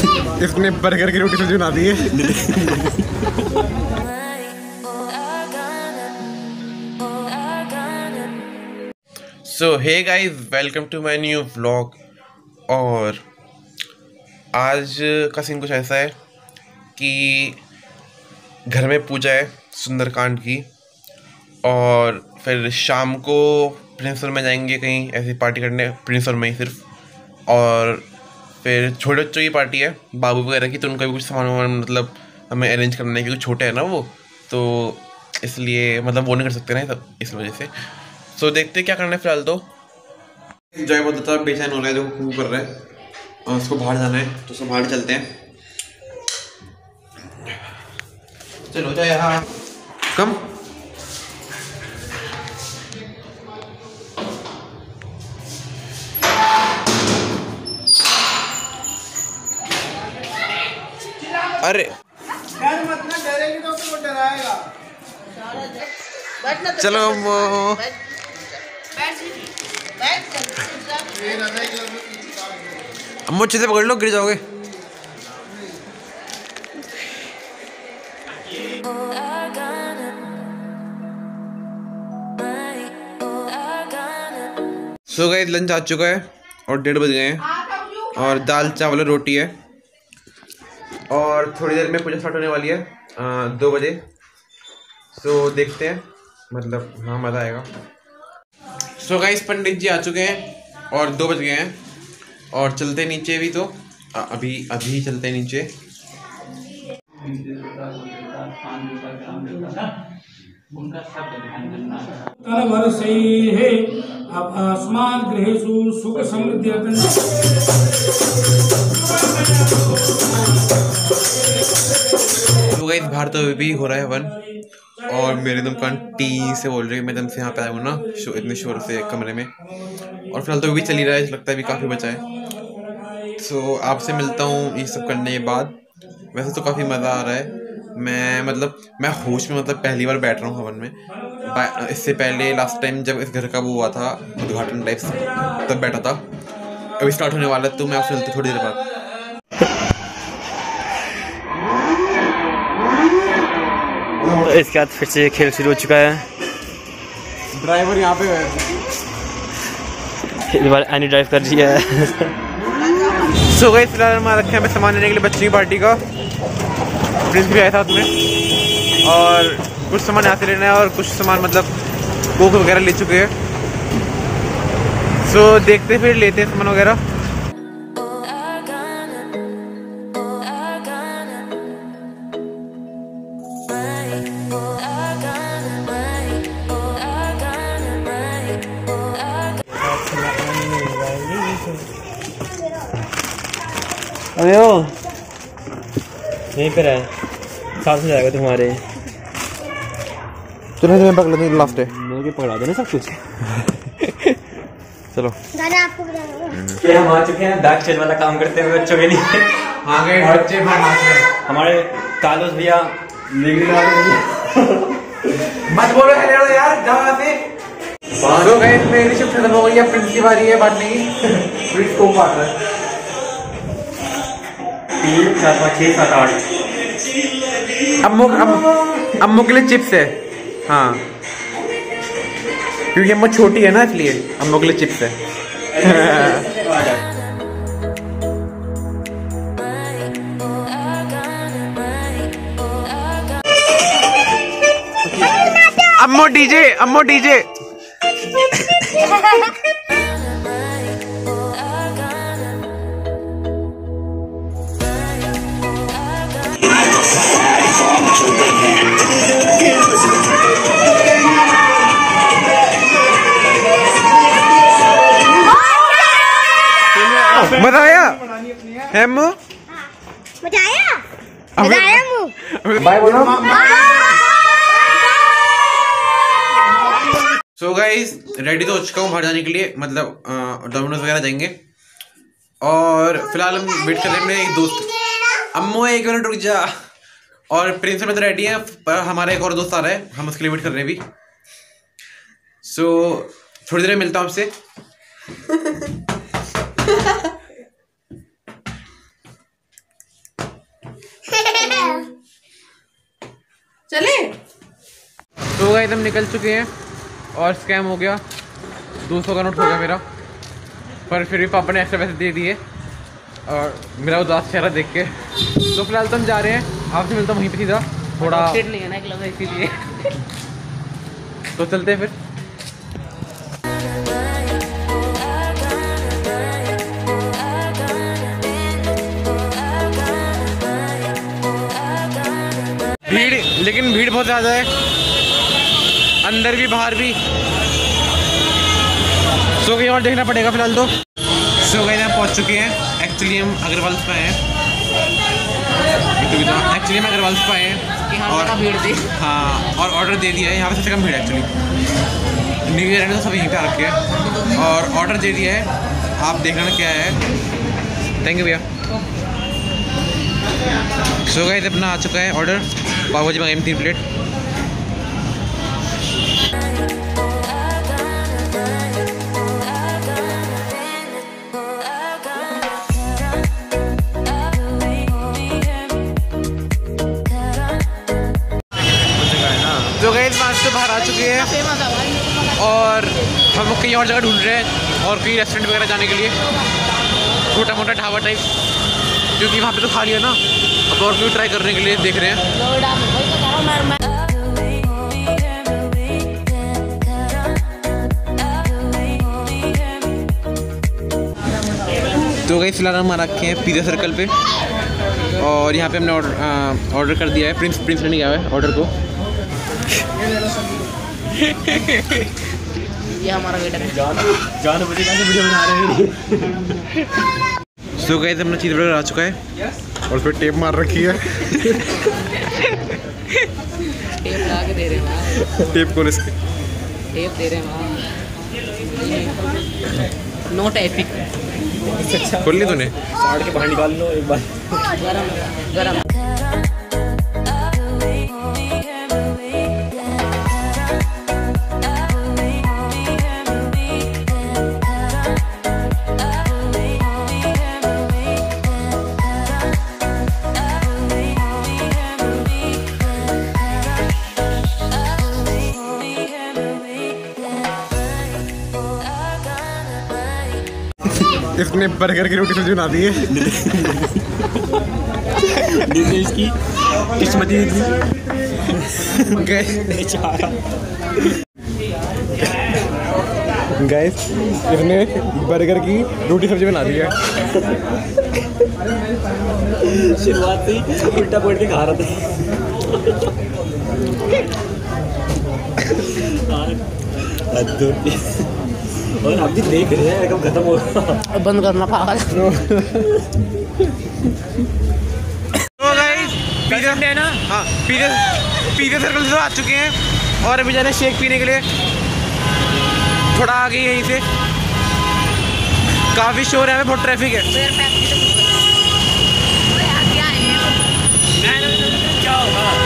इसने बर्गर की रोटी सब्जी बना दी है। So hey guys, welcome to my new vlog. और आज का सीन कुछ ऐसा है कि घर में पूजा है सुंदरकांड की, और फिर शाम को प्रिंसपुर में जाएंगे कहीं ऐसी पार्टी करने, प्रिंसपुर में ही सिर्फ। और फिर छोटे बच्चों की पार्टी है बाबू वगैरह की, तो उनका भी कुछ सामान मतलब हमें अरेंज करना है, क्योंकि छोटे हैं ना वो, तो इसलिए मतलब वो नहीं कर सकते ना सब, इस वजह से। सो देखते क्या करना है फिलहाल। तो जय बहुत होता है, बेचैन हो रहा है, जो खूब कर रहा है और उसको बाहर जाना है, तो उसको बाहर चलते हैं। चलो जय, यहाँ कम। अरे मत ना, डरेगी तो वो डराएगा। चलो अम्मू अच्छे से पकड़ लो, गिर जाओगे। सो गाइस, लंच आ चुका है और 1:30 बज गए हैं, और दाल चावल रोटी है, और थोड़ी देर में पूजा स्टार्ट होने वाली है 2 बजे। सो देखते हैं, मतलब हाँ मज़ा आएगा। सो गाइस, पंडित जी आ चुके हैं और 2 बज गए हैं, और चलते नीचे भी। तो अभी चलते नीचे। सही है। अस्मात् गृहेषु सुख समृद्धि। तो गाइस, बाहर तो भी हो रहा है हवन, और मेरे दम कान टी से बोल रही है, मैं दम से यहाँ पे आया हूँ ना इतने शोर से कमरे में। और फिलहाल तो भी चल ही रहा है, लगता है भी काफ़ी बचा है। सो आपसे मिलता हूँ ये सब करने के बाद। वैसे तो काफ़ी मज़ा आ रहा है। मैं होश में मतलब पहली बार बैठ रहा हूँ हवन में। इससे पहले लास्ट टाइम जब इस घर का वो हुआ था उद्घाटन टाइप, तब बैठा था। अभी स्टार्ट होने वाला है, तो मैं आपसे मिलता हूँ थोड़ी देर बाद। इसके बाद फिर से खेल शुरू हो चुका है। ड्राइवर यहाँ पे है, इस बार एनी ड्राइव कर रही है। सो गाइस, फिलहाल हम रखे हैं सामान लेने के लिए बच्चों की पार्टी का। प्रिंस भी आए साथ में, और कुछ सामान यहाँ से लेना है, और कुछ सामान मतलब कोक वगैरह ले चुके हैं। सो देखते फिर लेते हैं सामान वगैरह। अरे ओ यहीं पर है, साथ हो जाएगा तुम्हारे। चलो मैं पकड़ लेते हैं, लास्ट है, मुझे पकड़ा दो ना सब कुछ। चलो हम आ चुके हैं बैक चेल वाला काम करते हुए बच्चों के लिए। हाँ गए बच्चे हमारे कालोस भैया मत बोलो हेलो यार, जाओ से। तो गाइस, मेरी शिफ्ट खत्म हो गई है, प्रिंस की बारी है बांटने की। प्रिंस को बांट रहा है। 3 4 5 6 7 8। अम्मू के लिए चिप्स है, हाँ, क्योंकि अम्मू छोटी है ना, इसलिए अम्मू के लिए चिप्स है। अम्मू डीजे। मजा आया है अम्मू? मजा आया अम्मू? बाय बोलो। सो गाइस, रेडी तो हो चुका हूँ बाहर जाने के लिए, मतलब डोमिनोज वगैरह जाएंगे। और फिलहाल हम वेट कर रहे हैं अपने एक दोस्त। अम्मू 1 मिनट रुक जा। और प्रिंस में तो रेडी है, पर हमारा एक और दोस्त आ रहा है, हम उसके लिए वेट कर रहे हैं अभी। सो थोड़ी देर में मिलता हूँ आपसे। सो गाइस हम निकल चुके हैं और स्कैम हो गया, 200 का नोट हो गया मेरा, पर फिर भी पापा ने एक्स्ट्रा पैसे दे दिए और मेरा उदास चेहरा देख के। तो फिलहाल तो हम जा रहे हैं, आपसे मिलता हूँ वहीं पे सीधा, थोड़ा नहीं है ना इसीलिए। तो चलते हैं फिर। भीड़, लेकिन भीड़ बहुत ज़्यादा है, अंदर भी बाहर भी। सो कहीं और देखना पड़ेगा फिलहाल तो। सो गए हम पहुंच चुके हैं। एक्चुअली हम अग्रवाल पे आए हैं, एक्चुअली हम अग्रवाल पे आए हैं और भीड़ थी। हाँ, और ऑर्डर दे दिया है। यहाँ पे सबसे कम भीड़ है एक्चुअली, न्यू ईयर ने तो सब यहीं पे आ रखे हैं और ऑर्डर दे दिया है। आप देख लेना क्या है। थैंक यू भैया। सो गाइस अपना आ चुका है ऑर्डर, पाव भाजी मंगाई 3 प्लेट। तो गाइस वहाँ से बाहर आ चुके हैं और हम लोग कहीं और जगह ढूंढ रहे हैं और कहीं रेस्टोरेंट वगैरह जाने के लिए, छोटा मोटा ढाबा टाइप, क्योंकि वहाँ पे तो खाली है ना। अब और भी ट्राई करने के लिए देख रहे हैं। तो गाइस फिलहाल हम आ रखे हैं पिज़्ज़ा सर्कल पे और यहाँ पे हमने ऑर्डर कर दिया है। प्रिंस ने नहीं किया है ऑर्डर को। ये हमारा वेटर है। जान मुझे कैसे वीडियो बना रहे हैं। सो गाइस हमने चीज़ बर्गर आ चुका है और उस पर टेप मार रखी है। टेप लगा के दे रहे हैं। टेप कौन इसके? टेप दे रहे हैं। नोट एपिक खोल ली तूने? साड़ के बाहर निकाल लो एक बार। गरम इसने बर्गर की रोटी सब्जी बना दी है। इसकी किस्मत ही गाइस, इसने बर्गर की रोटी सब्जी बना दी है। शुरुआत से ही उल्टा पलट के खा रहा था और आप भी देख रहे हैं कब खत्म हो रहा। बंद करना पागल। तो गाइस पिज़्ज़ा है ना, हाँ पिज़्ज़ा सर्कल से आ चुके हैं और अभी जा रहे हैं शेक पीने के लिए। थोड़ा आगे यहीं से काफ़ी शोर है, बहुत ट्रैफिक है। क्या होगा?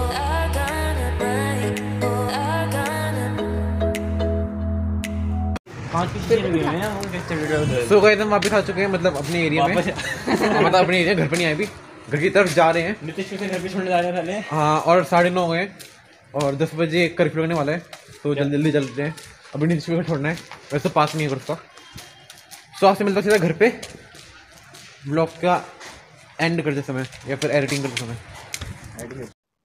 सो गाइस हम वापस आ चुके हैं, मतलब अपने एरिया में। मतलब अपने एरिया, घर पर नहीं आए, भी घर की तरफ जा रहे हैं। नीतीश को घर पे छोड़ने जा रहे हैं पहले। हाँ, और 9:30 हो गए और 10 बजे कर्फ्यू लगने वाला है, तो जल्दी चलते हैं। अभी नीतीश को छोड़ना है, वैसे तो पास नहीं है उसका। सो आपसे मिलता सीधा घर पे ब्लॉग का एंड करते समय या फिर एडिटिंग करते समय।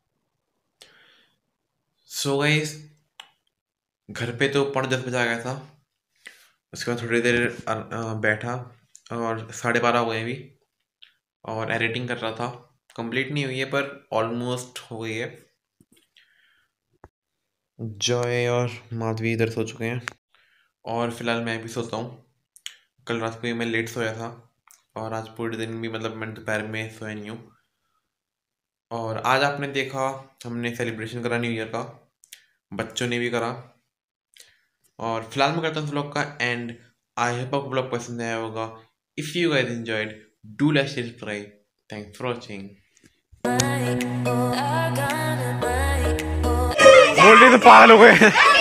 सो गाइस घर पे तो 10:15 बजे आ गया था। उसके बाद थोड़ी देर बैठा और 12:30 हो गए अभी और एडिटिंग कर रहा था। कंप्लीट नहीं हुई है पर ऑलमोस्ट हो गई है। जॉय और माधवी इधर सो चुके हैं और फिलहाल मैं भी सोता हूँ। कल रात को मैं लेट सोया था और आज पूरे दिन भी मतलब मैं दोपहर में सोया नहीं हूँ। और आज आपने देखा हमने सेलिब्रेशन करा न्यू ईयर का, बच्चों ने भी करा। और फिलहाल मैं करता हूँ व्लॉग का एंड। आई होप आपको व्लॉग पसंद आया होगा। If you guys enjoyed, do like, share, subscribe. Thanks for watching. बोल रही तो पागल हो गए।